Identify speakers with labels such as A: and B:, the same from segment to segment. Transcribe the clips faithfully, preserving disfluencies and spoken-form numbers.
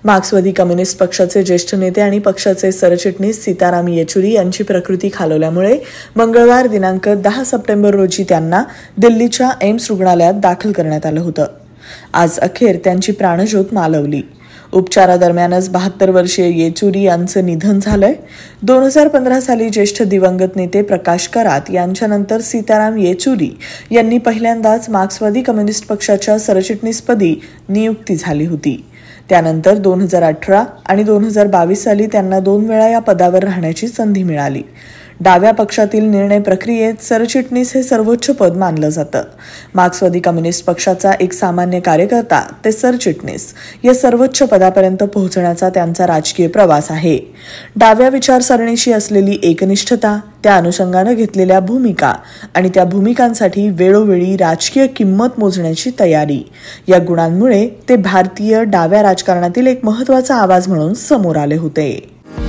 A: मार्क्सवादी कम्युनिस्ट पक्षाचे ज्येष्ठ नेते आणि पक्षाचे सरचिटणीस सीताराम येचुरी यांची प्रकृती खालावल्यामुळे मंगळवार दिनांक दहा सप्टेंबर रोजी त्यांना दिल्लीच्या एम्स रुग्णालयात दाखल करण्यात आलं होतं. आज अखेर त्यांची प्राणज्योत मालवली. उपचारादरम्यानच बहात्तर वर्षीय येचुरी यांचं निधन झालंय. दोन हजार पंधरा साली ज्येष्ठ दिवंगत नेते प्रकाश करात यांच्यानंतर सीताराम येचुरी यांनी पहिल्यांदाच मार्क्सवादी कम्युनिस्ट पक्षाच्या सरचिटणीसपदी नियुक्ती झाली होती. त्यानंतर दोन हजार अठरा आणि दोन हजार बावीस साली त्यांना दोन वेळा या पदावर राहण्याची संधी मिळाली. डाव्या पक्षातील निर्णय प्रक्रियेत सरचिटणीस हे सर्वोच्च पद मानलं जातं. मार्क्सवादी कम्युनिस्ट पक्षाचा एक सामान्य कार्यकर्ता ते सरचिटणीस या सर्वोच्च पदापर्यंत पोहोचण्याचा त्यांचा राजकीय प्रवास आहे. डाव्या विचारसरणीशी असलेली एकनिष्ठता, त्या अनुषंगानं घेतलेल्या भूमिका आणि त्या भूमिकांसाठी वेळोवेळी राजकीय किंमत मोजण्याची तयारी या गुणांमुळे ते भारतीय डाव्या राजकारणातील एक महत्त्वाचा आवाज म्हणून समोर आले होते.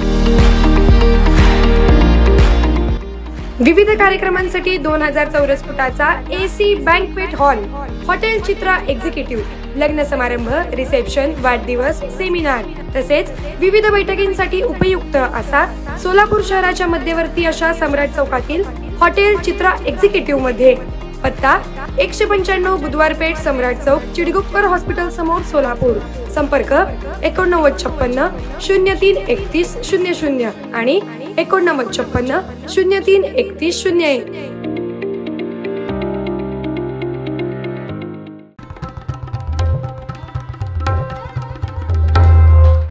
B: विविध कार्यक्रमांसाठी दोन हजार चौरस फुटाचा AC banquet hall, hotel Chitra executive, लग्न समारंभ, रिसेप्शन, वाढदिवस, सेमिनार तसेच विविध बैठकींसाठी उपयुक्त असा सोलापूर शहराच्या मध्यवर्ती अशा सम्राट चौकातील हॉटेल चित्रा एक्झिक्युटिव्ह मध्ये. पत्ता एकशे पंच्याण्णव बुधवार पेठ, सम्राट चौक, चिडगुप्कर हॉस्पिटल समोर, सोलापूर. संपर्क एकोणनव्वद छप्पन्न शून्य तीन एकतीस शून्य शून्य आणि एकोणनव्वद छप्पन्न शून्य तीन एकतीस शून्य एक.